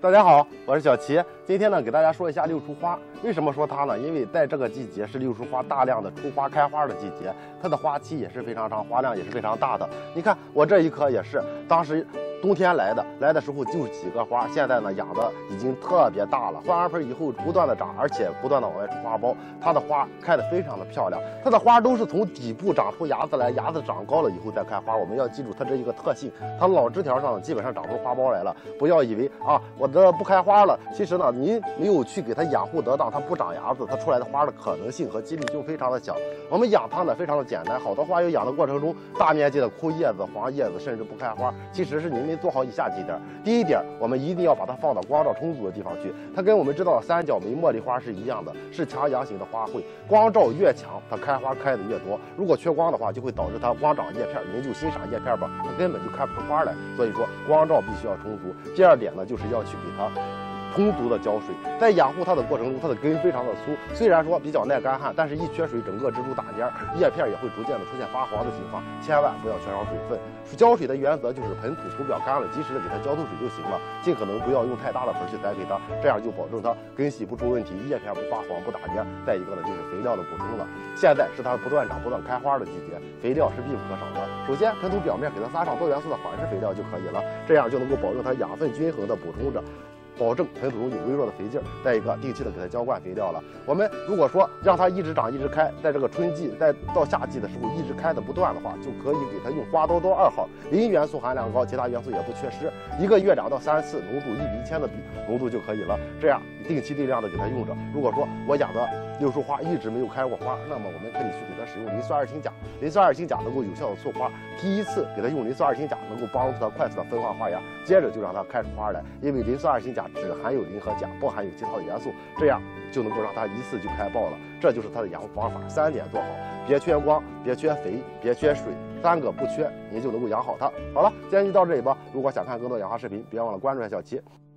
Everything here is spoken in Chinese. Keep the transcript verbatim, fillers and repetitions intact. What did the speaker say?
大家好，我是小齐。今天呢，给大家说一下六出花。为什么说它呢？因为在这个季节是六出花大量的出花开花的季节，它的花期也是非常长，花量也是非常大的。你看我这一棵也是，当时冬天来的，来的时候就几个花，现在呢养的已经特别大了，换完盆以后不断的长，而且不断的往外出花苞，它的花开得非常的漂亮。它的花都是从底部长出芽子来，芽子长高了以后再开花。我们要记住它这一个特性，它老枝条上基本上长出花苞来了。不要以为啊我这不开花了，其实呢您没有去给它养护得当，它不长芽子，它出来的花的可能性和几率就非常的小。我们养它呢非常的简单，好多花友养的过程中大面积的枯叶子、黄叶子，甚至不开花，其实是您没做好以下几点。第一点，我们一定要把它放到光照充足的地方去。它跟我们知道的三角梅、茉莉花是一样的，是强阳型的花卉，光照越强，它开花开的越多。如果缺光的话，就会导致它光长叶片，您就欣赏叶片吧，它根本就开不出花来。所以说光照必须要充足。第二点呢，就是要去给它充足的浇水，在养护它的过程中，它的根非常的粗，虽然说比较耐干旱，但是一缺水，整个植株打蔫，叶片也会逐渐的出现发黄的情况，千万不要缺少水分。浇水的原则就是盆土土表干了，及时的给它浇透水就行了，尽可能不要用太大的盆去栽培它，这样就保证它根系不出问题，叶片不发黄不打蔫。再一个呢，就是肥料的补充了。现在是它不断长、不断开花的季节，肥料是必不可少的。首先，盆土表面给它撒上多元素的缓释肥料就可以了，这样就能够保证它养分均衡的补充着，保证盆土中有微弱的肥劲儿。再一个，定期的给它浇灌肥料了。我们如果说让它一直长一直开，在这个春季再到夏季的时候一直开的不断的话，就可以给它用花多多二号，磷元素含量高，其他元素也不缺失，一个月两到三次，浓度一比一千的比浓度就可以了。这样定期定量的给它用着。如果说我养的六树花一直没有开过花，那么我们可以去给它使用磷酸二氢钾。磷酸二氢钾能够有效的促花，第一次给它用磷酸二氢钾能够帮助它快速的分化花芽，接着就让它开出花来。因为磷酸二氢钾只含有磷和钾，不含有其他的元素，这样就能够让它一次就开爆了。这就是它的养护方法，三点做好：别缺光，别缺肥，别缺水，三个不缺，您就能够养好它。好了，今天就到这里吧。如果想看更多养花视频，别忘了关注一下小齐。